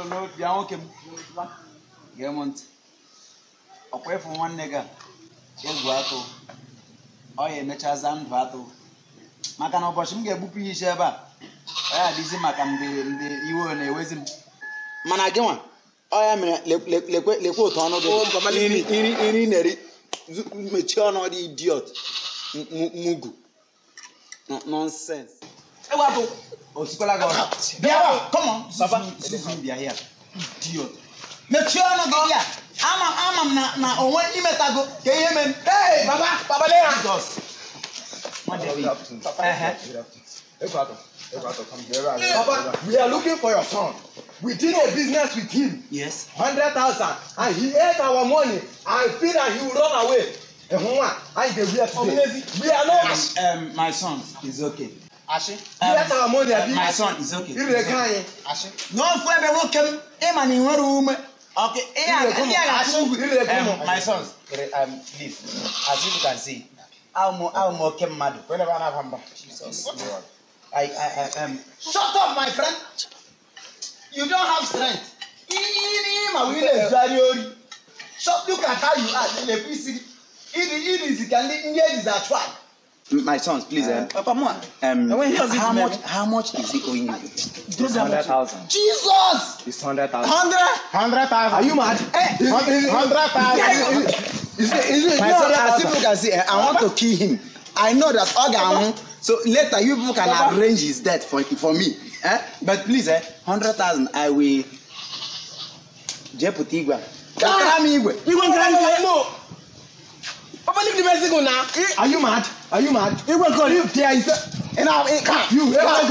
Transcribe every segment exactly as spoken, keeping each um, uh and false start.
no, you are okay. Gemont. Away from one nigga. Egwuatu. Oh, yeah, nature's and battle. Makano Boshim get Bupi Sheba. I did him, I can the you and a wisdom. Managawan. I am a lequotono, mature idiot. Mugu. Nonsense. Egwuatu. Oh, Spalago. Come on, Papa. This be here. Idiot. Mature no go here. I'm I'm na na onwe imetago ke yemen. Hey, Baba, Baba Lea. Jesus. What do you? Eh eh. Baba, we are looking for your son. We did a business with him. Yes. Hundred thousand, and he ate our money. I feel that he will run away. And we are not. Um, my son is okay. Ashi. He ate our money. Uh, my son is okay. Ashi. No, for every welcome. Eman in one room. Okay. Um, my sons. Um, please. As you can see, I'm I'm okay, mad. Whenever I have Jesus. I I I um. Shut up, my friend. You don't have strength. Shut. Look at how you are. Let me see. It is it can India is a tribe. My sons, please. Um, Papa, um, how much? How much is he owing you? It's hundred thousand. Jesus! It's hundred thousand. Hundred? Hundred thousand. Are you mad? Hundred thousand. Is it? Is it? No, as people can see, I want to kill him. I know that Oga. So later, you people can Papa. arrange his death for for me. Eh? But please, eh, hundred thousand. I will. Jeputigwa. Kakrami igwe. You want to know? Papa, leave the Mexico now. Are you mad? Are you mad? You will go live there. Is and now you.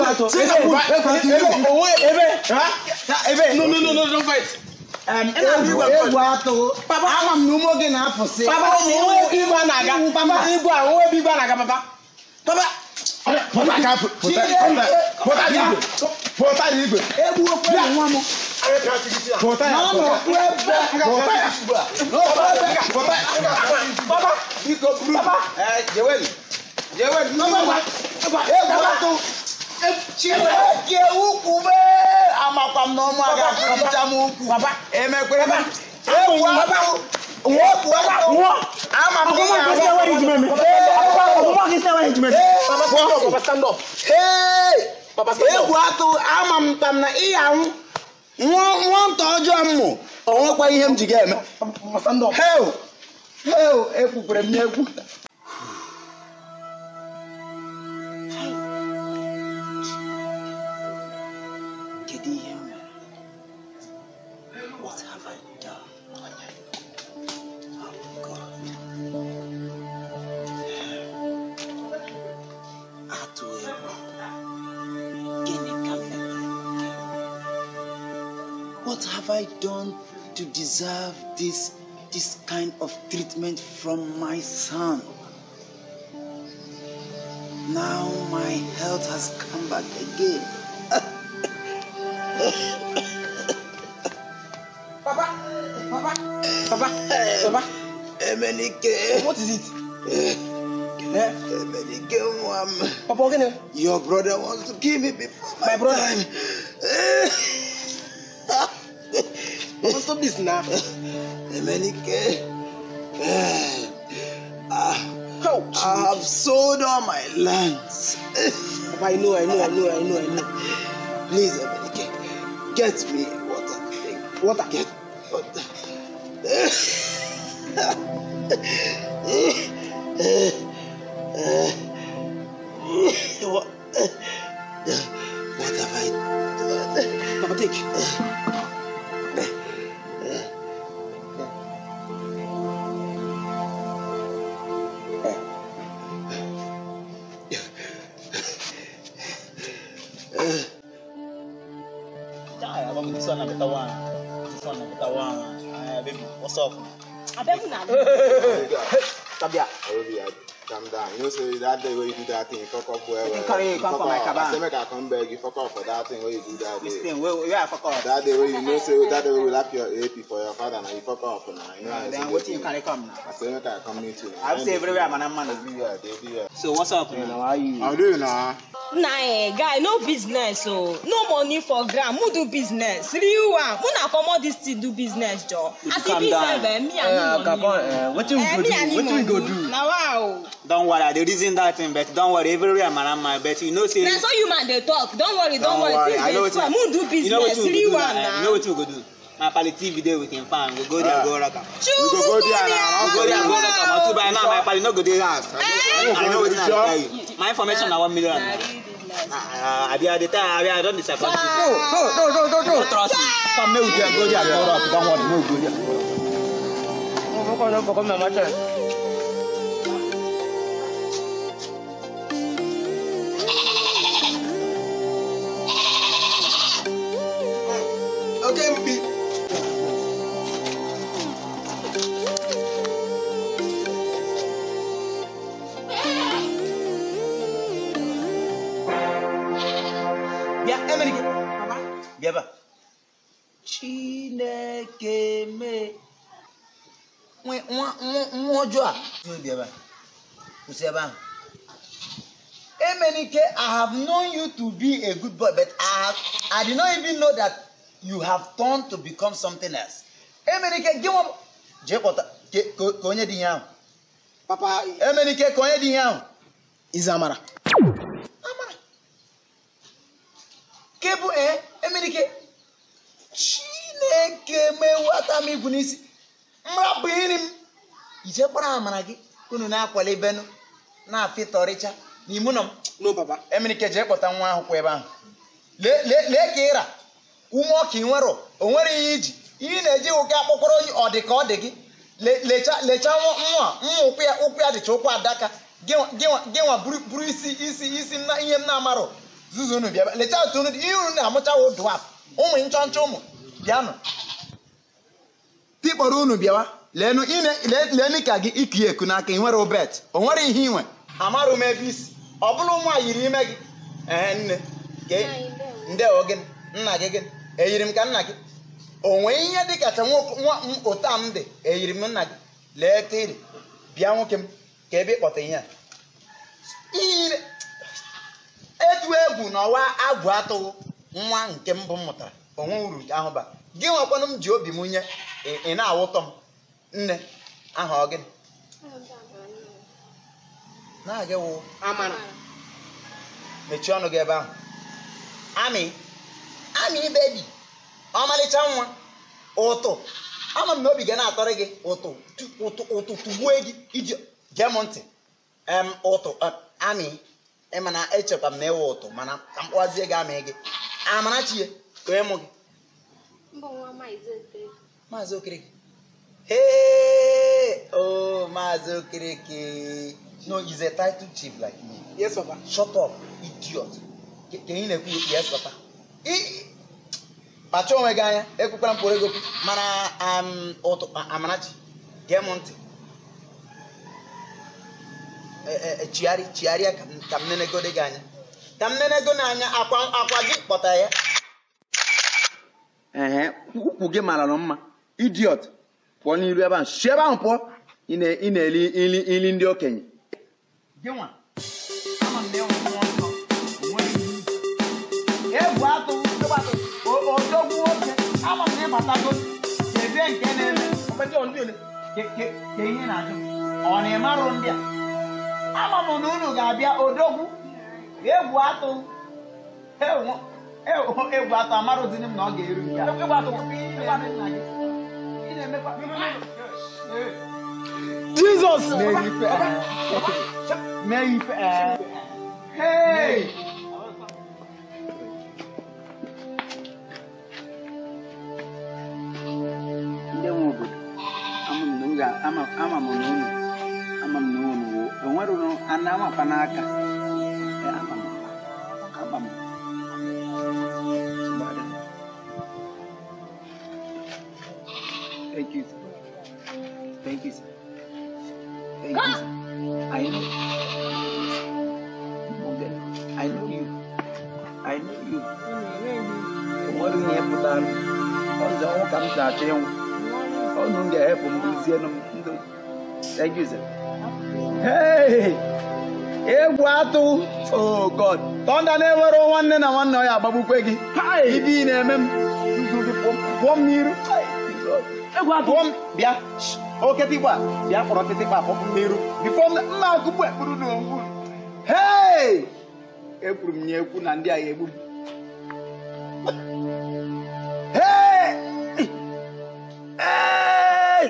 No, no, no, no, don't fight. Um, Egwuatu. Papa, I'm no more than half for sale. Papa, who will be one again? Papa, who will be one again? Papa, Papa. What I can't put that. What I did. What I did. Egwuatu one more. What I no, no, Papa, you go blue. Papa, eh, Joel, Joel, no, Papa, Papa, Egwuatu. Chile, Ukube, I'm a pam no more. Papa, Emenike, Papa, Egwuatu. What? What? I'm a woman. Papa, stand up. Hey, Papa, Egwuatu, I'm a tamna iyan. One one thousand more. Oh, why him to get me? Hell, hell, every premier. What have I done? Oh God. What have I done to deserve this, this kind of treatment from my son? Now my health has come back again. Papa, Papa, Papa, Papa, Emenike. What is it? Eh? Emenike, Mom. Papa, okay. Your brother wants to kill me before my, my brother. time. Papa, stop this now. Emenike. Uh, I have sold all my lands. Papa, I know, I know, I know, I know, I know. Please, Emenike, get me water. Water? Get water. What? What have I done? Papa, take. This one, this one, this one. Baby, what's up? I bet you not. Tabia. Calm down. You know, say that day when you do that thing, you fuck up wherever. You carry you come for my cabin. I say make I come back, you fuck up for that thing when you do that day. This thing, where where I fuck up? That day when you know, say that day we will lap your A P for your father, and you fuck up now. You know, Uh, then what you carry come now? I say make I come meet you. I've seen everywhere, man, man. Everywhere, everywhere. So what's up now? How are you? How do you know? Nah, eh, guy, no business, so no money for gram. Who do business? Real one. Who na come all this to do business, Joe? As if he said, me and me money. What you go do? What you go do? Now, wow. Don't worry, the reason that thing, but don't worry, everywhere, man, man. But you know, say. That's all you man they talk. Don't worry, don't, Don't worry. worry. Things I know dey what you- spoil. Who do business? You know what you Real go do? one, now, nah. You know what you go do? My pali T V day we can find. We go there, Ah. go rock. am. Choo, We go go there Korea. now. We go there, go rock. am. But by now, my pali no go there. I Eh? know what I Sure. tell you. My information na one million. Nah, now. real business. Ah, I be at the time. I be I don't disappoint you. No, no, no, no, no, no. Don't trust me. Come, me we go go there, go rock. Don't worry, me we go there. Oh, come on, come on, my turn. Okay, Mbi. Bịa, Emenike. Bịa ebe a. Chineke mee. Nwa nwa nwa ọjọọ a. Bịa ebe a. Kwụsị ebe ahụ. Emenike, I have known you to be a good boy, but I have, I did not even know that you have turned to become something else. Emenike, give up. Je kpọta ka onye dị ihe ahụ. Papa, Emenike, ka onye dị ihe ahụ. is Amara. Amara. Kebu eh, Emenike. Chineke mewata m ibu n'isi. Mrapụ iri m. Ije kpọrọ Amara gị. Unu na-akwale ibenu. Na-afịtọrịcha. N'imu nọ m. No, Papa. Emenike jee kpọta nwa ahụ kwa ebe ahụ. Lee lee lee ka ịra. Ume ọka ị nwere o nwere ihe iji. Ihe na-eji ụka akpọkọrọ ọ dị ka ọ dị gị. Lecha lecha nwa nwa ụkwụ ya ụkwụ ya dịcha ụkwụ adaka. Gịnwa buru isi isi isi na ihe m na-amarọ. Zuzu unu bịa. Lecha otu unu ihe unu na-amụcha wụ dwarf. Ụmụ nchọ nchọ ụmụ bịanụ. Tikpọrọ unu bịawa. Leenụ leenụ ka gị iku eku n'aka ị nwere obet. O nwere ihe inwe. Amarụ m ebe isi. Ọ bụrụ nwa yiri ime gị. Ee nne. Ndewo gị. Nna gị gị. Eyiri m ka nna gị. O nwee ihe dị kacha nwa ụta m dị. Eyiri m nna gị. Lee ka iri. Bịa nwoke m ka ebe ịkpọta ihe a. Ihe etu egwu n'ọwa agwụ atụghị nwa nke mbụ m mụtara. Onwe uru nke ahụ ba. Gị nwekwanụ m ji obi m nye ị na-awụtọ m. Nne aha ọ gịnị? Na-aga wụ Amara. mechie ọnụ gị ebe ahụ. Ami Ami bebi ọmalịcha nwa ụtụ ama m na obi ga na-atọrọ gị ụtụ ụtụ ụtụ tụgbuo gị iji gee m ntị em ụtụ Ami ịmana echekwa m na ịwụ ụtụ mana ka m kpọzie gị amị gị Amarachie ka onye mụ gị Maazị Okereke. Hey, oh, Maazị Okereke. No, he's a title chief like me. Yes, Papa. Shut up, idiot. Can you nekwu yes, Papa? Pacho onwe gị anya, ekwukwara m kwere gị okwu. Mana um ụtụ Amarachi, gee m ntị. Chigharị chigharịa ka m nenego dị gị anya. Ka m nenego n'anya akwa akwa gị kpọtara ya. Ehe, ukwu gị mara mma. Idiot. Pụọ n'iru ebe ahụ. Si ebe ahụ pụọ. Ị na-eli ili ndị okenye. Gị nwa. Ama m na enwe nwa ọzọ. Egwuatu, odogwu oke. Ama m na ịbatago. Ebe nke na-eme. Ọbụcha ndị ole. Ka ihe na-ajụ. Ọ na-emarụ ndị a. Ama m na unu ga-abịa odogwu. Egwuatu. Egwuatu amarụzini m na ọ ga-eru ya. Egwuatu. Jesus! May you Hey! Ndị nwe obodo, ama m na m ga ama ama m na unu ama m na unu o nwere unu ana amakwa n'aka. Ama m ama m. Thank you, sir. Thank you, sir. Thank you, sir. I know. dan ọzọ ka m na-achọ ịnwụ ọnụ m ga-ehepụ m duzie ndụ thank you sir hey Egwuatu oh god tọnda na-ewere nwanne na nwanne ya agbagbukwe gị ibe ị na-eme m nzu gị pụọ m n'iru Egwuatu pụọ m bịa oketikpa bịa kpọrọ ketikpa kpọpụ m n'iru bifo mma akụkpụ ekpuru n'onwu hey ekwuru m nye ekwu na ndị agha egbu hey hey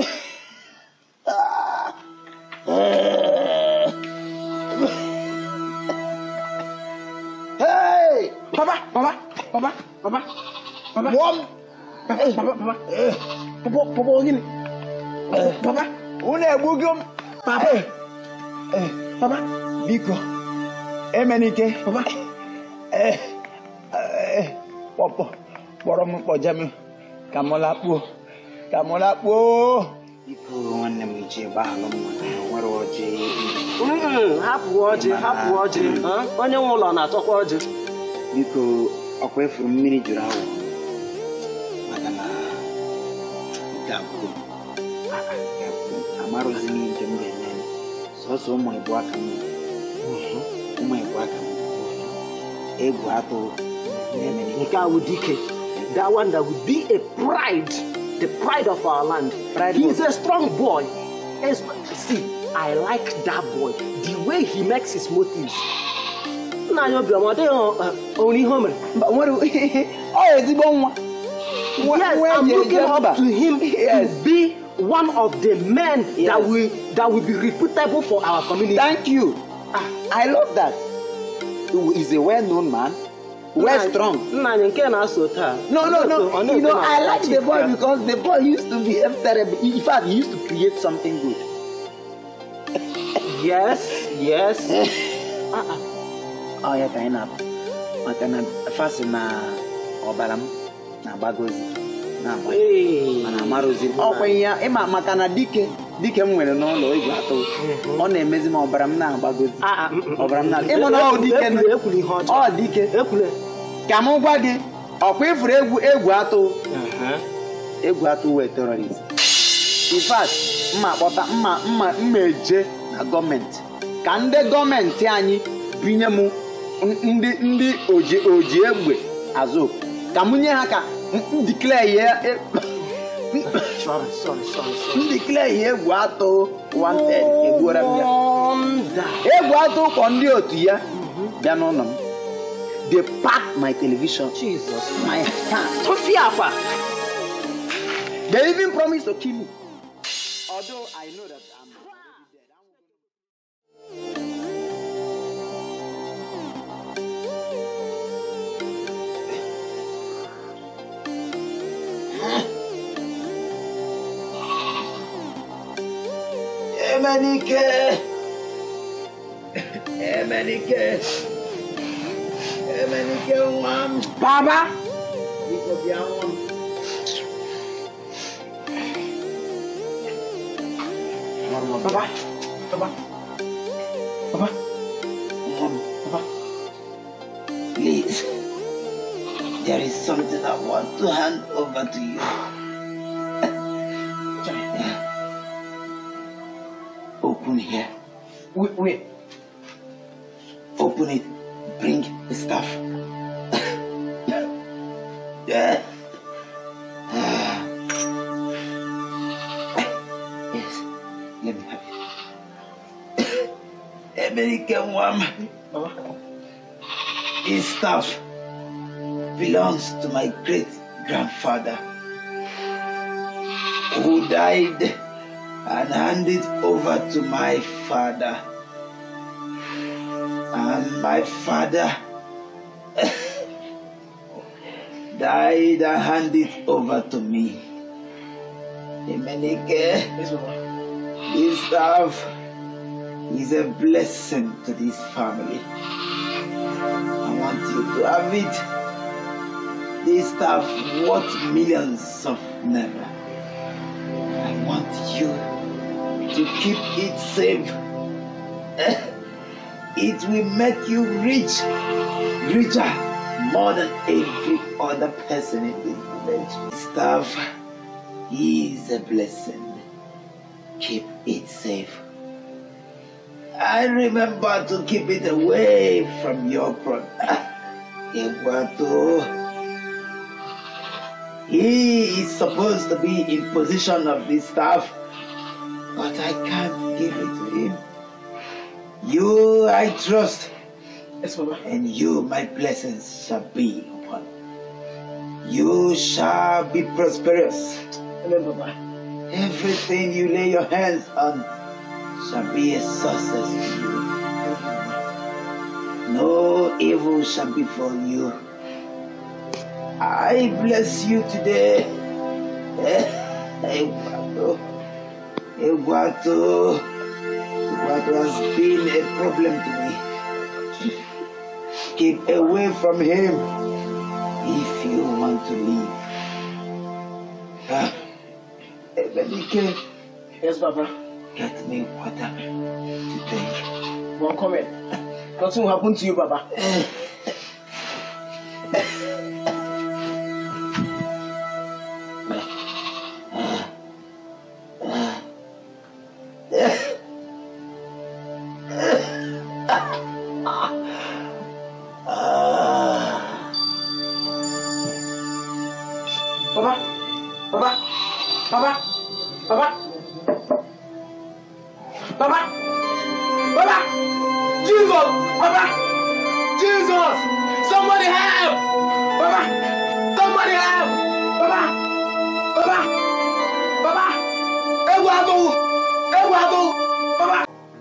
hey papa papa papa papa papa mom papa papa papa papa papa gini papa una egbugo papa eh papa biko Emenike papa eh eh popo kpọrọ m kpọja m ka m lakpuo ka m lakpuo Biko nwanne m iche gbaalụ m nwere ọjị hapụ ọjị hapụ ọjị onye nwe ụlọ na-atọkwa ọjị biko ọkwa efuru mmiri juru awọ maka na nke abụọ amarụzi m nke m ga-eme sọsọ ụmụ Igbo aka m ụmụ Igbo aka m Egwuatu nke a would dike that one that would be a pride the pride of our land Pride he's boy. a strong boy see I like that boy the way he makes his motives nna anyị obiọma ọ dịghị onye ihe o mere nwere ọ ezigbo nwa yes I'm looking up to him to be one of the men Yes. that will that will be reputable for our community. Thank you. Ah, I love that. He's a well-known man, well strong. Nna anyị nke na-asọ taa. No, no, no. You know, I like the boy because the boy used to be terrible. In fact, he used to create something good. Yes, yes. Uh-uh. Oh, yeah, kind of. Maka na fast na ọbara m na gbagozi na agba. Hey. Mana amarozi. Ọ kwa ya ịma maka na dike dike m nwere n'ụlọ Egwuatu. Ọ na-emezi m ọbara m na agbagozi. Ah, ọbara m na. Ịmụ na ọ dike na ekwulu ihe ọjọọ. Ọ dike. Ekwulu. Ka m gwa gị, ọkwa ifuru egwu Egwuatu. Egwuatu wee terrorist. In fact, mma kpọta mma mma mma eje na gọọmenti. Ka ndị gọọmenti anyị binye m ndị ndị oji oji egbe azụ. Ka m nye ha ka m declare ya Sorry, sorry, sorry, sorry. declare ya Egwuatu wanted egbuora m ya. Egwuatu kpọ ndị otu ya bịa n'ụlọ m. They packed my television, Jesus, my car. Tofiafa. They even promised to kill me. Although I know that I'm already dead. Emenike, Emenike, Emenike, one. Baba, you could be one. Papa, Papa, Papa, Mom, Papa, please, there is something I want to hand over to you. Open here. Wait, wait. Open it. Bring the stuff. Yeah. Yes. Let me have it. American woman. This stuff belongs to my great grandfather who died and handed over to my father. And my father died and handed over to me. Emenike, this stuff is a blessing to this family. I want you to have it. This stuff worth millions of naira. I want you to keep it safe. It will make you rich, richer, more than every other person in this village. Staff, he is a blessing. Keep it safe. And remember to keep it away from your brother, Egwuatu. He is supposed to be in possession of this staff, but I can't give it to him. You I trust. Yes, Baba. And you, my blessings shall be upon. You shall be prosperous. Amen, Baba. Everything you lay your hands on shall be a success to you. No evil shall befall you. I bless you today. Egwuatu. Egwuatu. Egwuatu has been a problem to me. Keep away from him if you want to leave. Ah, Emenike. Yes, Papa. Get me water to drink. One comment. Nothing will happen to you, Papa. Papa, Papa, Papa, Papa, Papa, Papa, Jesus, Papa, Jesus, somebody help, Papa, somebody help, Papa, Papa, Papa, Egwuatu, Egwuatu, Papa.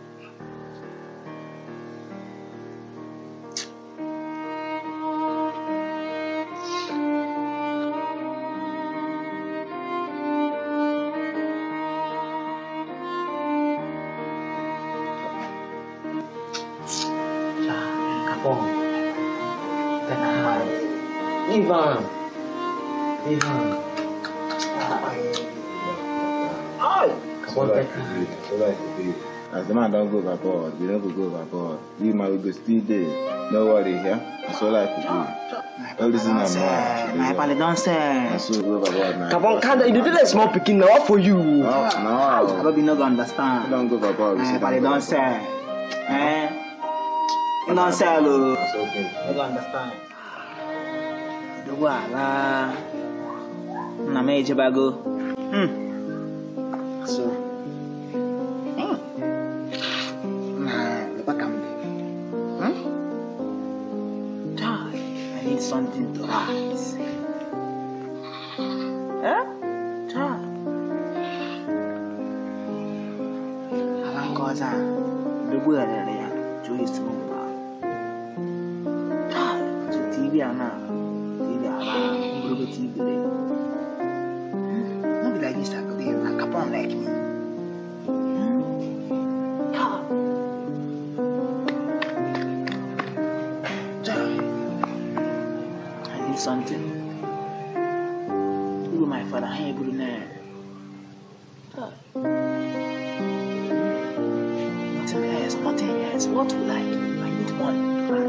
Ivan, Ivan. Ay, So like it be, so like it be. As the man don't go overboard, we don't go overboard. We might go still there. No worry here. So like it be. All this is not more. My pal don't say. And so go overboard now. come on, can't you do that small picking now for you? No, I no. don't be no go understand. We don't go overboard. We My say pal don't go don't say. overboard. Eh? You don't say hello. That's okay. You don't understand. Do wala. Na me bago. Hmm. So. Hmm. Nah, lepa kamde. Hmm? God, I need something to write. Eh? God. Alang cosa. Do buala ya. Joy smoke. God, so T V ana. T V there. Not be like this type of day. Like Capone like me. God. I need something. Look at my father. I ain't able to know. God. Nothing else. Nothing else. What would I do? I need money.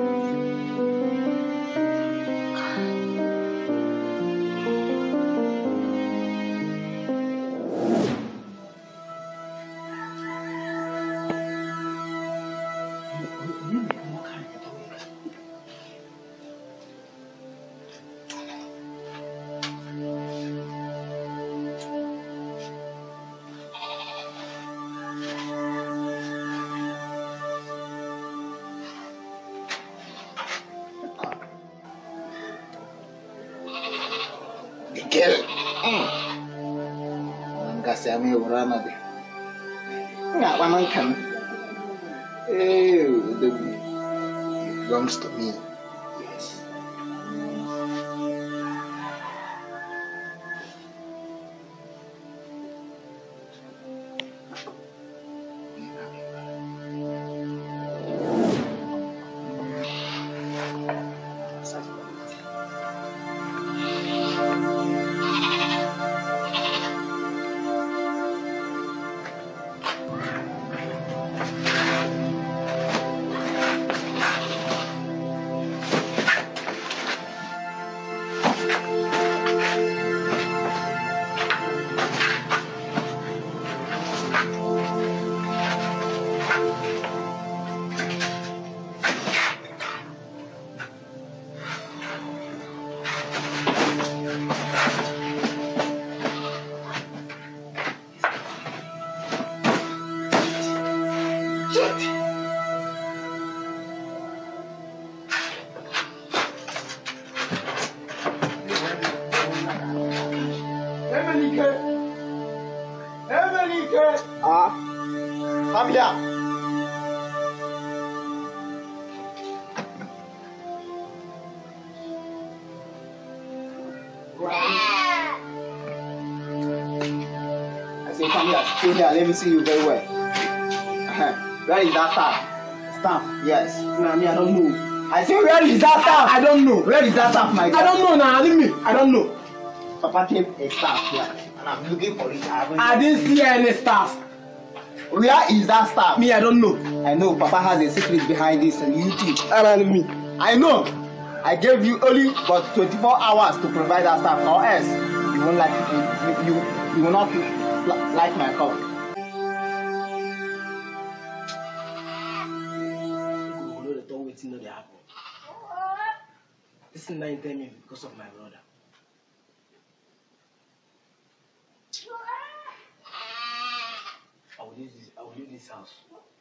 Girl. Mm. Kasi kami urana de. Nga wanang kan. Eh, the it belongs to me. Yes. Emenike. Emenike. Ah. Come here. I say, come here. Stay here. Let me see you very well. Where is that staff? Staff? Yes. Nah, me, I don't know. I say, where is that staff? I don't know. Where is that staff, my guy? I don't know now. Leave me. I don't know. Papa kept a staff here, and I'm looking for it. I, I didn't see any staff. Where is that staff? Me, I don't know. I know. Papa has a secret behind this, and you too. And me. I know. I gave you only but twenty-four hours to provide that staff, or else you won't like it. You, you, you will not like my cover. This is nine ten me because of my brother. I will leave this. I will leave this house.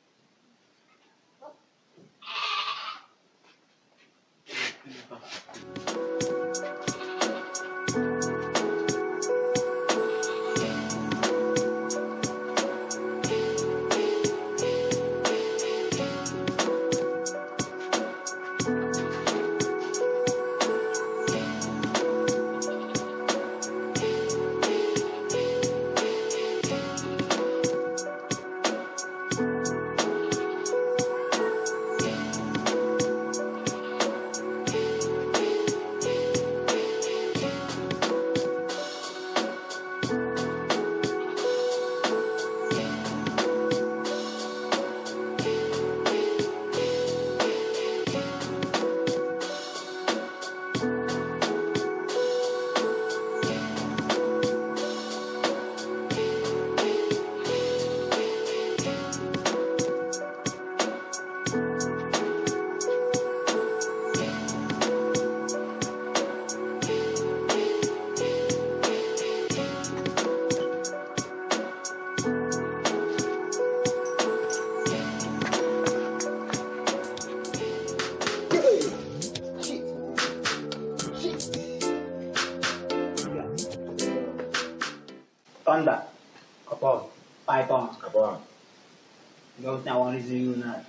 Thunder, Kapon, Python, Kapon. You know, I want to see you now.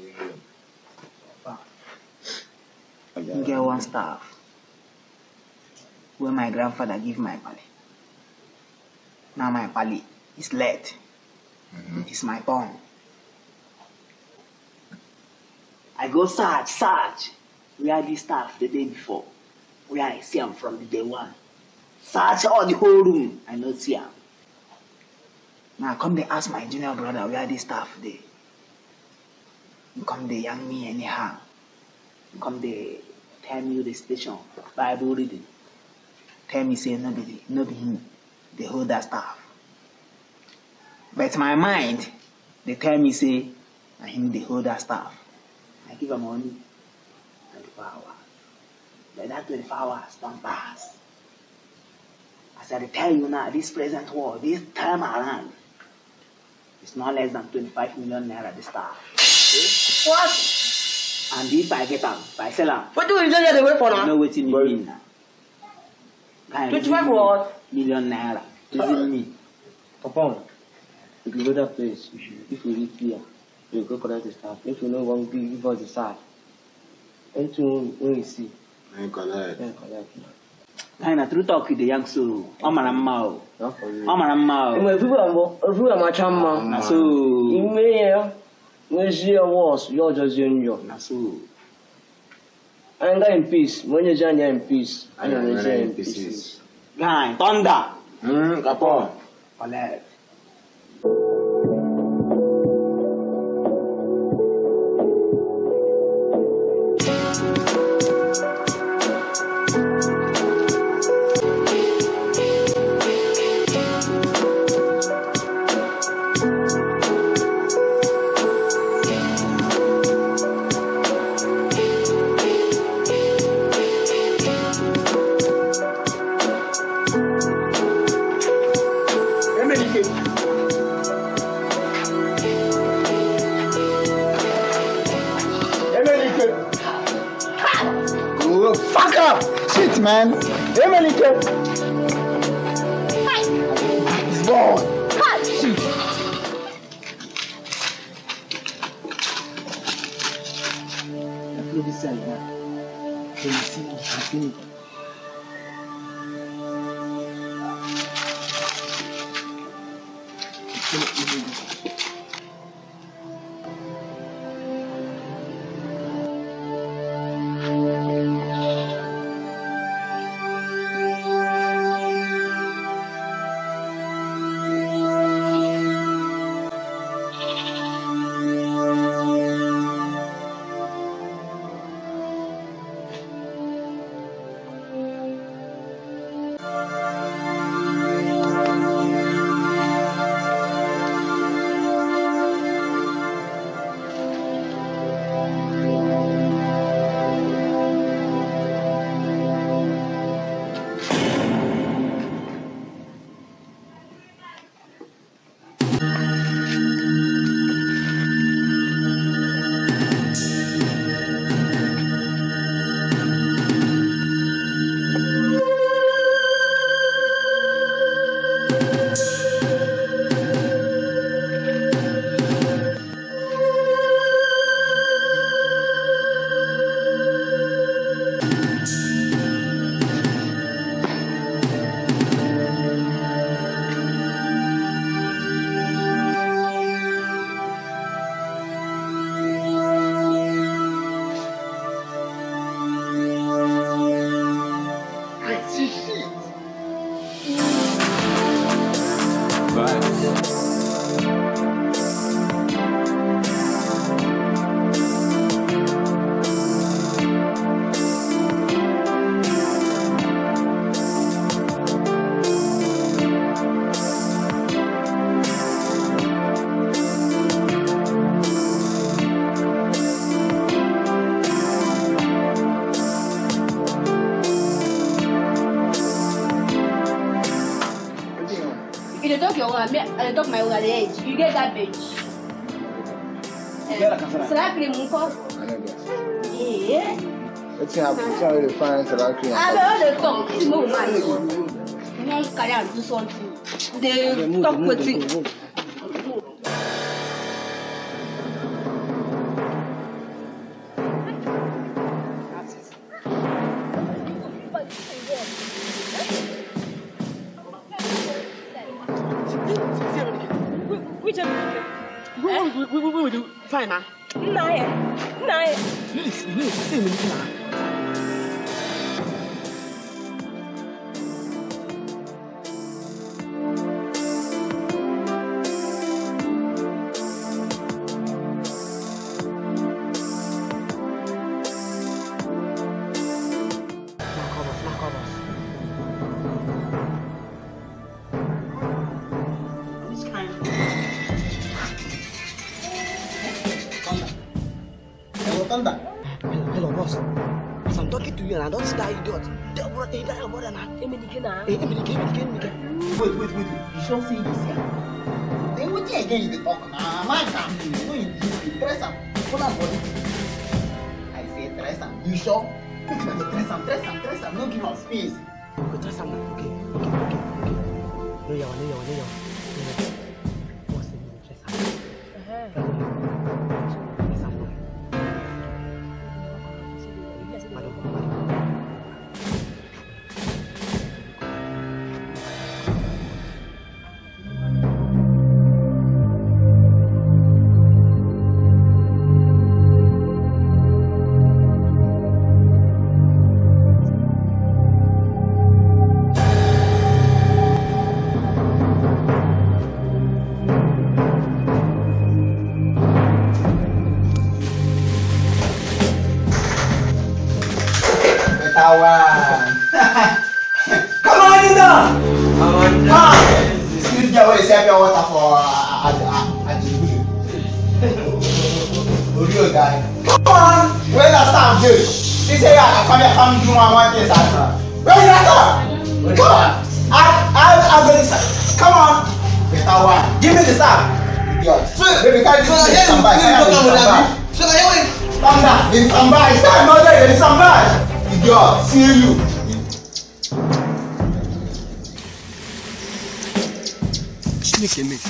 You get one staff where my grandfather give my pali. Now my pali is late. Mm-hmm. It's my turn. I go search, search. Where this staff the day before? Where I see him from the day one. Search all the whole room. I not see him. Now come they ask my junior brother where this staff they. You come they young me anyhow. You come they tell me the station Bible reading. Tell me say no be no be him. They hold that staff. But my mind they tell me say na him they hold that staff. I give him money twenty-four hours. But that twenty-four hours don't pass. As I tell you now, this present world, this time around, it's not less than twenty-five million naira this staff. Okay? What? And if I get them, if I sell them, What do you get away for I now? know what you mean now. twenty-five what? Million naira. Isn't me. Papa, if you go that place, if you, if you reach here, you go collect the staff. If you know one, give us the staff. Anything when you see, I collect. then collect. Kind of true talk with the young soul. I'm a mouth. Not for you. I'm a mouth. Everyone, everyone, my chum, Na so. you may, when she was, you're just young. Na so. I ain't got in peace. When you're in peace, I I don't know know in in pieces. peace. Guy, thunder. Hmm, Kapon. Collect. Fuck up! Shit, man! Emenike! Boy. Cut. Shit. This side, man. Can you see me? I feel it. You don't talk your one, I talk my own at the edge. You get that bitch. Slap him, Munko. Yeah. Let's see how to find Salaki. I don't know the talk. It's more man. You won't carry out do something. They talk with it. Which Emenike? We we we we do fine, man. Nine. Nine. Please, please, say me now. Thunder. Hello, hello, boss. As I'm talking to you and I don't see that idiot. That what they die about now. Emenike na. Hey, Emenike, Emenike, Emenike. Wait, wait, wait. You sure see this here? Then what again you dey talk now? Man, come. You know you dress am. Pull am body. I say dress am. You sure? Make you dress am, dress am, dress am. No give am space. Okay, dress am now. Okay, okay, okay, okay. No yawa, no yawa, no yawa. What's the name? Dress am. Dress am. Kawan. Come on in now. Come on. Ah. Excuse me, wait, save your water for a a Djibouti. Orio guy. Come on. Where that stand, dude? He say, "I come here, come do my one thing, sir." Where is that? Come on. I I I going to come on. Better one. Give me the staff. Idiot. Baby, can't you stand by? So I wait. Stand down. In stand by. Stand by there. In stand by. Idiot. See you. Chineke me.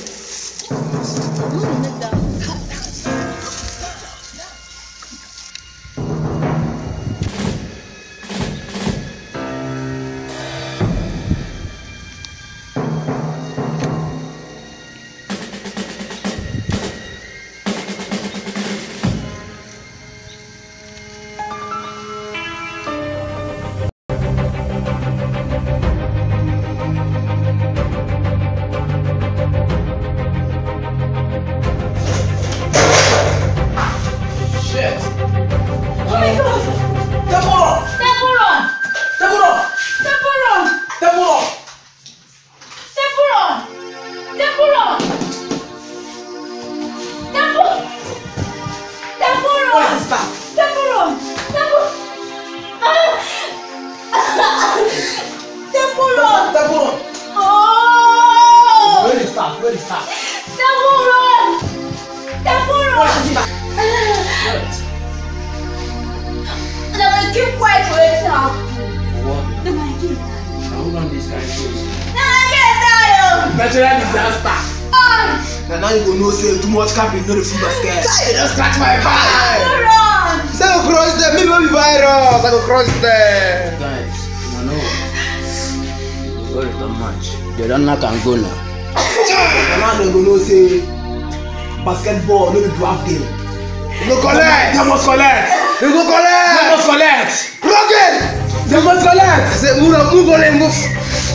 They don't knock and go now. The man don't go no say basketball no be draft game. They go collect. They must collect. They go collect. They must collect. Plug it. They must collect. I say move on, move on and move.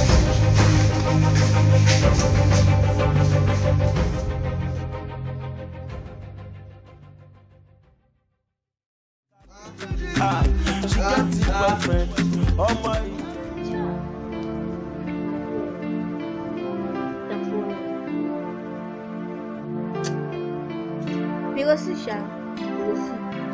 Ah, she got my friend. Oh my. Você já. Você.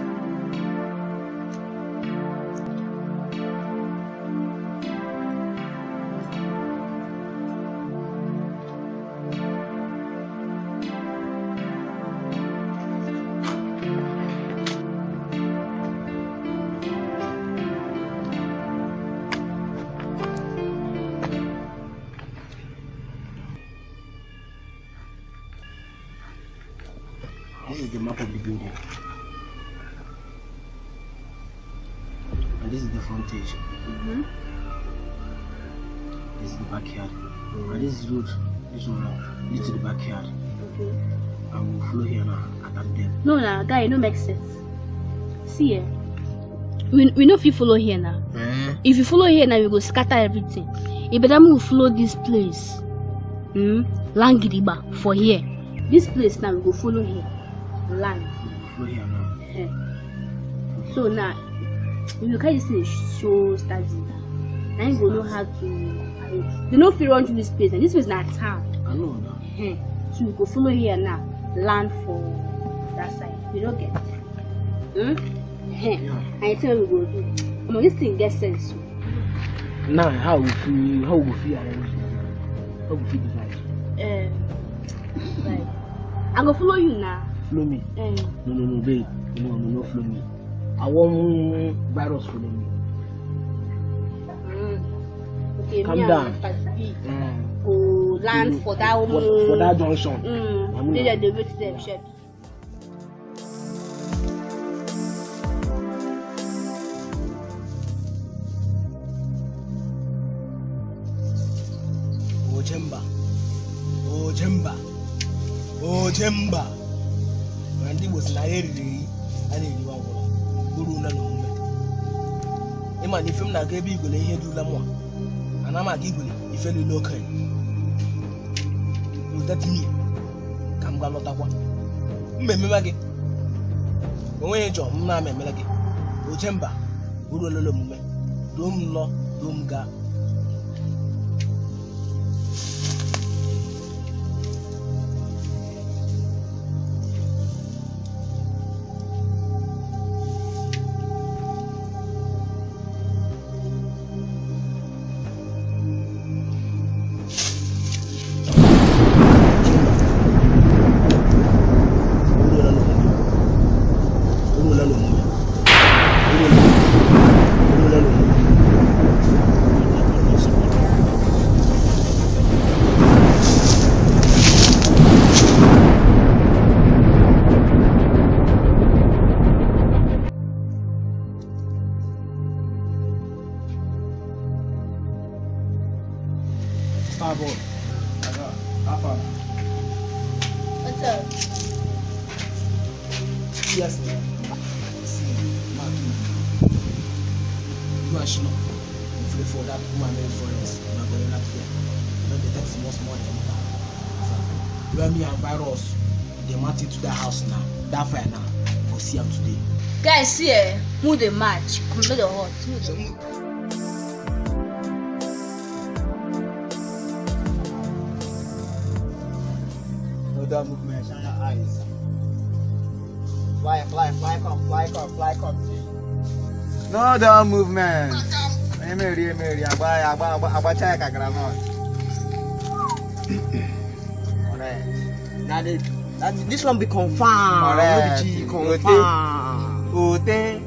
This is the map of the building. And this is the frontage. Mm-hmm. This is the backyard. Mm-hmm. And this is road. This one leads to the backyard. Okay. And we'll flow here now and I'm there. No, nah, guy, it don't make sense. See here. We we know if you follow here now. Mm. If you follow here now, we go scatter everything. If better we follow this place. Hmm. Langidiba for here. This place now we go follow here. Land. Flow here now. Yeah. So now, if you can't see show starting, now you go know how to. I mean, you know if you run to this place, and this place is not town. I know now. Yeah. So you go follow here now. Land for that side. You don't get. Hmm. Yeah. And I tell you what we go do. I mean, this thing gets sense. Now how we feel? How we feel? How we feel decide? Um. Right. I go follow you now. Follow me. Um, No, no, no, babe. No, no, no, follow me. I want virus follow me. mm. Okay, Calm me down. and Fasibi Mm. go land Mm. for that For, woman. for that junction. Mm. I'm They not- they wait them shed. Ojemba. Ojemba. Ojemba. Ndị Igbo si na ya eriri a na-eriwa ngwụrọ bụrụ ụlọ na omume. Ịma na ife m na-aga ebe igwe na ihe dị ule mụa ana m aga igwe ife lụlụ okenye without me ka m gwa lọtakwa mmemme gị onweghị chọọ m na-ama emere gị Ojemba bụrụ ụlọ omume duo m lọ duo m gaa. Sabo. Apa? What's up? Yes. See, man. You are sure. If you for that woman made for us, not going to here. Not the text most more than that. Where me and virus, they want it to the house now. That fire now. Go see him today. Guys, see eh, move the match. Come to the hot. Move the No doubt movement, shine your eyes. Fly, fly, fly, come, fly, come, fly, come. No doubt movement. Emery, Emery, Agba, Agba, Agba, Agba, check a granite. Alright. Now they, that, this one be confirmed. Alright. Be confirmed. Ote.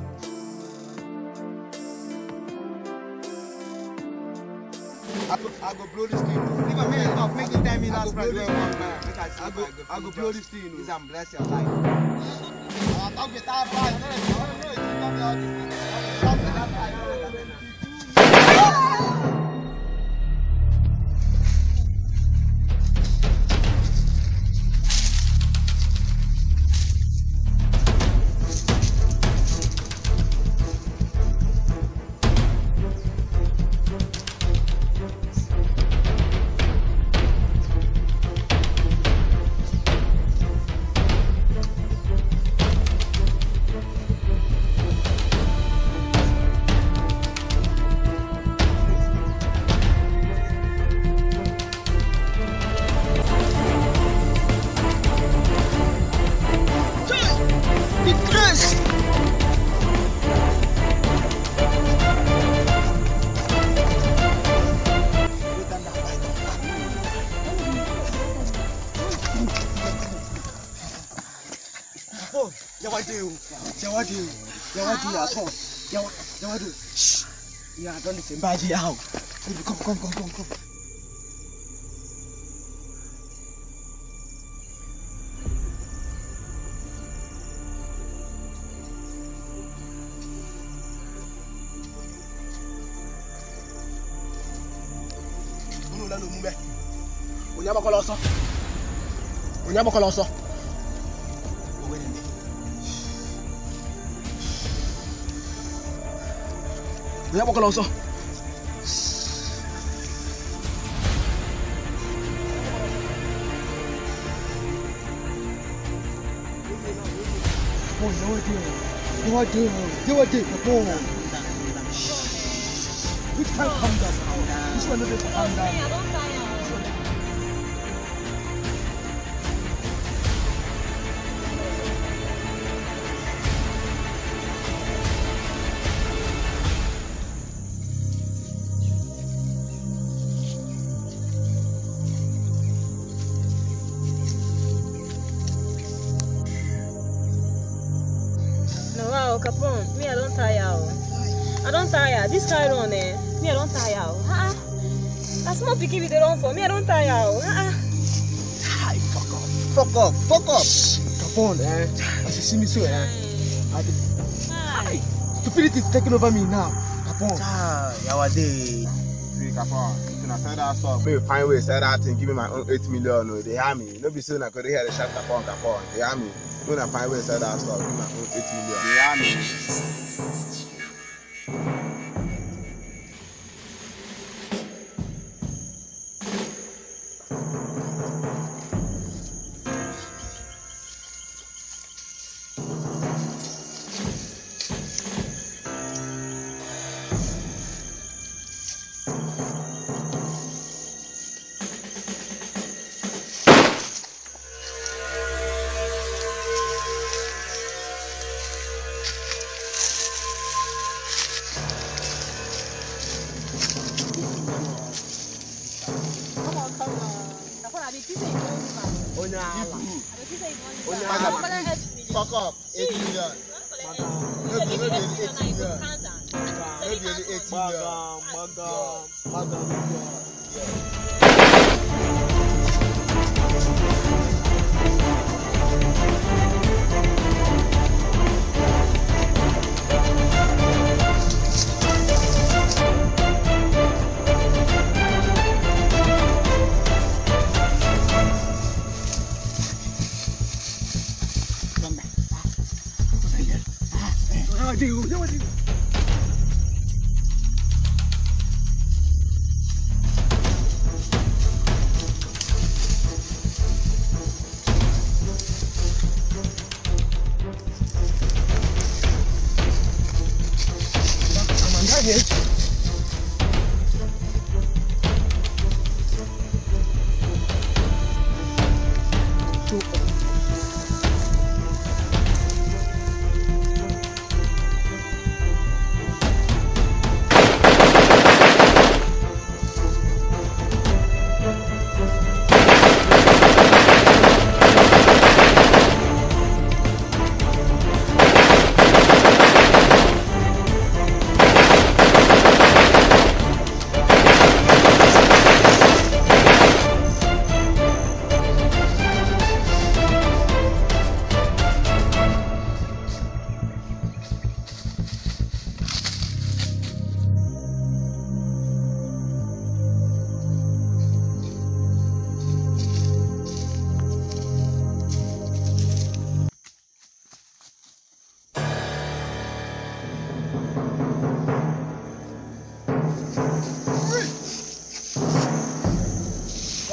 I go, I go blow this thing. Leave a minute off. Make it ten minutes. I go blow this thing. I go, I go blow this thing. This and bless your life. I'll get that bad. I don't know if you come out this thing. I'll get that bad. Yawadu, Yawadu, Yawadu, come, Yawadu, shh. Yeah, don't listen, bad out. Come, come, come, come, come. No, no, no, no, no. Onyama koloso. Onyama koloso. Onyama koloso. Oh, no idea. No idea. No idea. Come on. Which kind of calm down? This one doesn't calm down. Capone, me I don't tire. I don't tire. This guy run eh. Me I don't tire. Ah, that's more picky with the run for me. I don't tire. Ah, Hi, fuck off. Fuck off. Fuck off. Capone, eh? As you see me so, eh? Hi. Stupidity is taking over me now. Capone. Ah, Yawade. See, Capone. If I sell that stuff, maybe find way sell that thing, give me my own eight million. No, they hear me. No be soon I could hear the shot Capone, Capone. They hear me. When I find way sell that stuff, give me my own eight million. They hear me. Fuck up, eight million. Maybe maybe eight million. Maybe eight million. Madam, madam,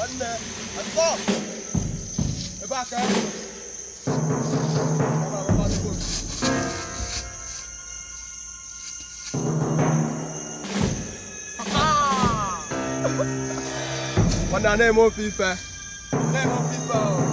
One there. Let's go. Hey, back, eh? Come on, come on, go. One there, name of FIFA. Name of FIFA.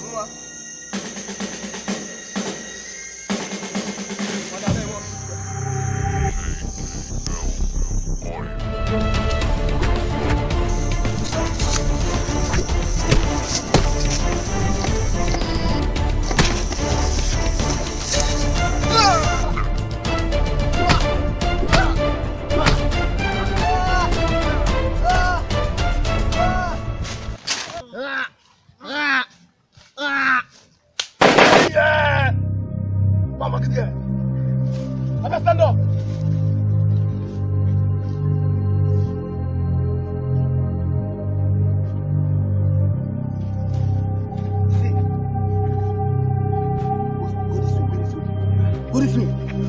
Stand up. Go this way.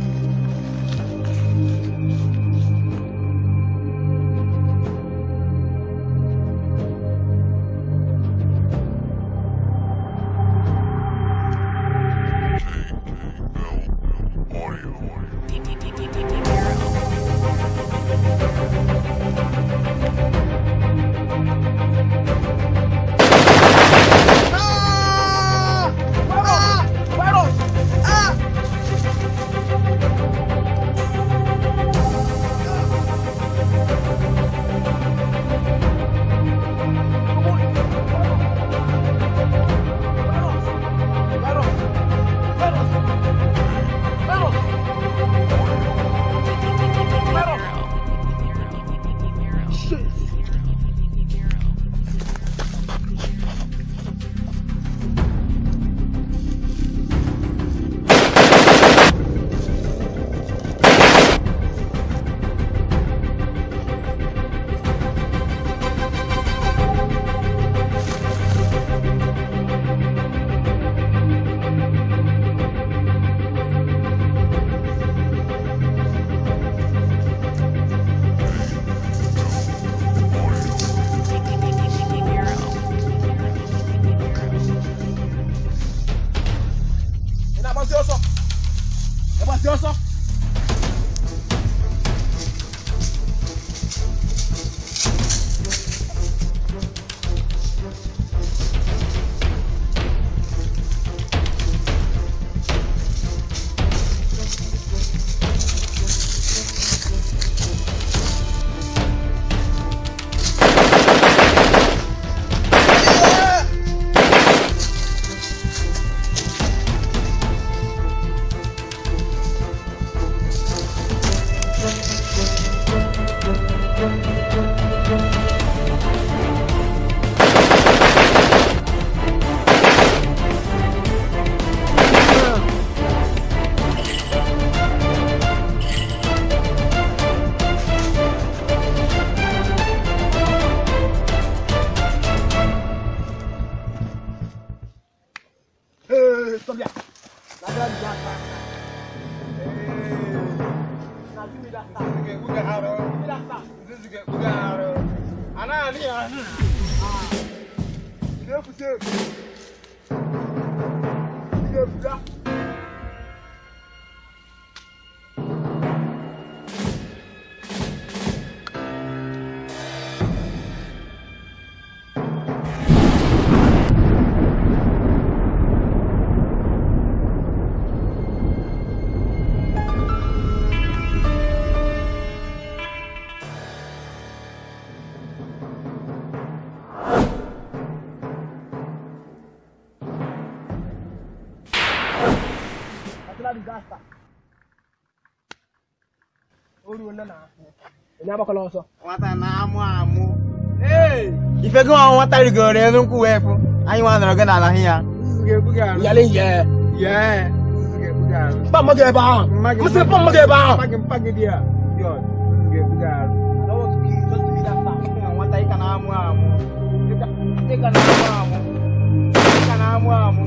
Disaster. Olu na na. Nya ba kala so. Wata na amu amu. Hey, ife go won wata ri go re nku wefu. Anyi wa na go na na hia. Suge buga. Yale ye. Yeah. Suge buga. Ba mo ge ba. Mo se pa mo ge ba. Pagi pagi dia. Yo. Suge buga. Na wo ki so to be that time. Wata ika na amu amu. Ika ika na amu amu. Ika na amu amu.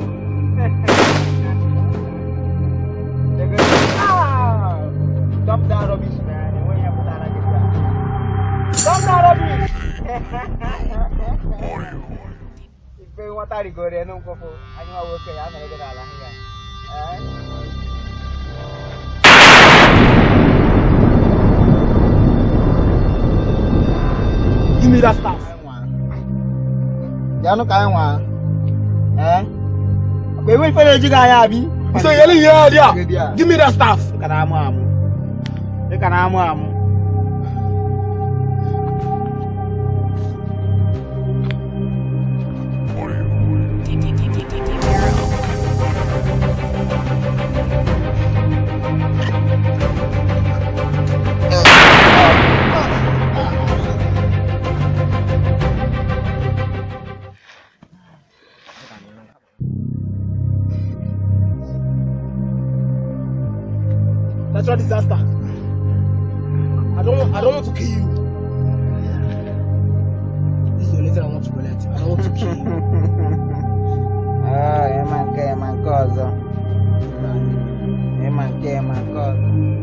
Stop that rubbish, man. When you put that, I get that. Stop that rubbish. Ife nwata rigoro enu nkwụkwụ anyị nwa nwoke ya mere gị n'ala nga. Give me that staff. Ya no kai nwa. Eh? Be we fere ji ga ya abi. So yeli here there. Give me that staff. Kana amu amu. E kana amu amu. Natural disaster. I don't want, I don't want to kill you. This is the only thing I want to collect. I don't want to kill you. Ah, Emenike, Emenike ọzọ. Emenike, Emenike ọzọ.